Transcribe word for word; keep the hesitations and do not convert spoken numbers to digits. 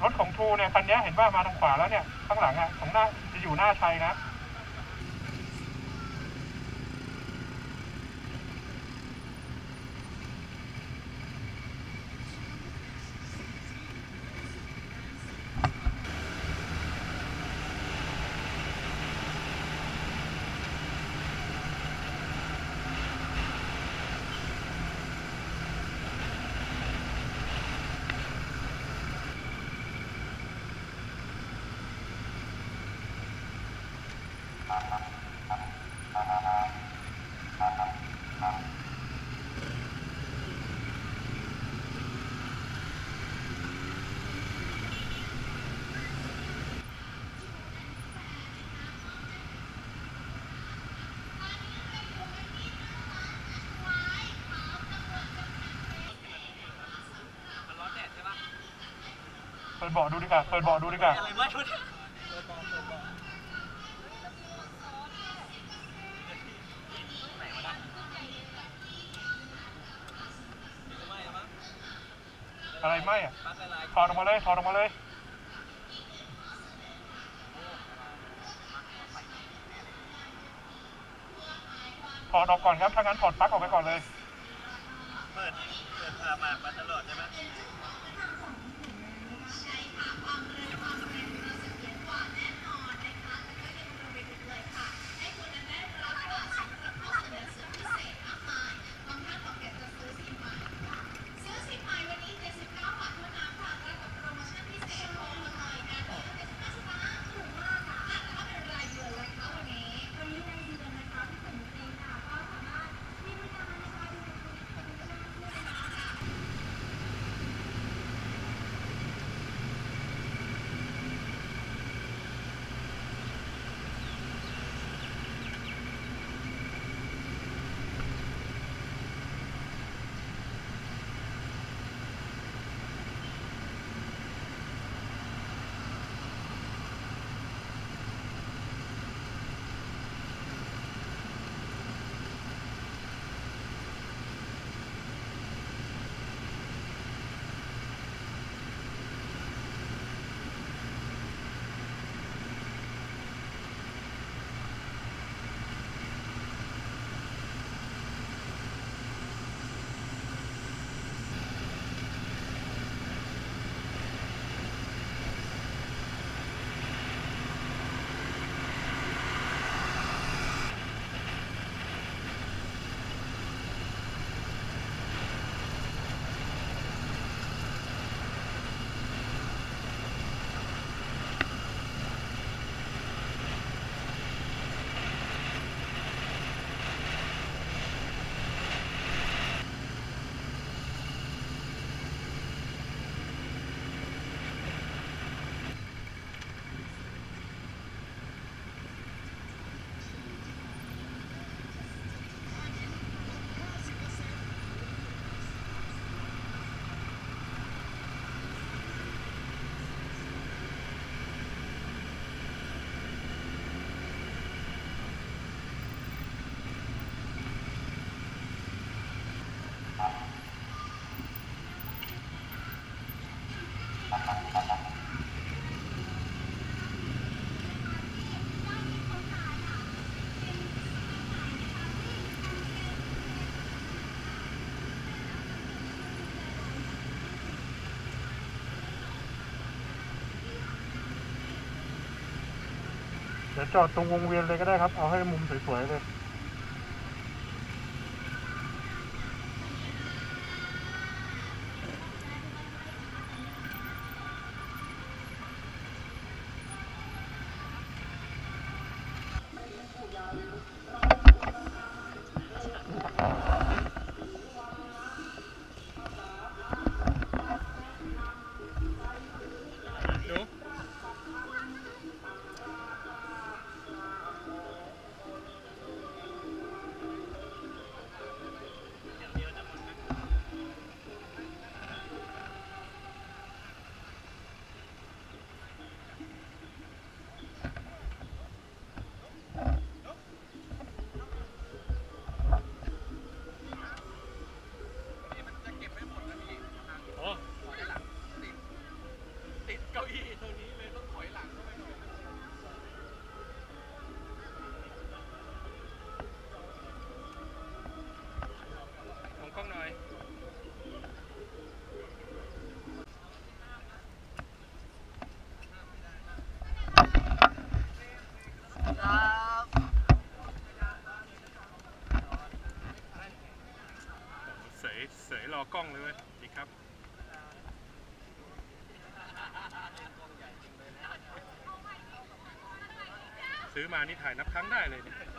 รถของทูเนี่ยคันนี้เห็นว่ามาทางขวาแล้วเนี่ยข้างหลังอ่ะของหน้าจะอยู่หน้าชัยนะเปิดเบาะดูดิค่ะเปิดเบาะดูดิค่ะอะไรไหมอ่ะถอดออกมาเลยถอดออกมาเลยถอดออกก่อนครับถ้างั้นถอดปลั๊กออกไปก่อนเลยเปิดเปิดพามามาตลอดใช่ไหมเดี๋ยวจอดตรงวงเวียนเลยก็ได้ครับเอาให้มุมสวยๆเลยเสยรอกล้องเลยเว้ยดีครับซื้อมานี่ถ่ายนับครั้งได้เลยเนี่ย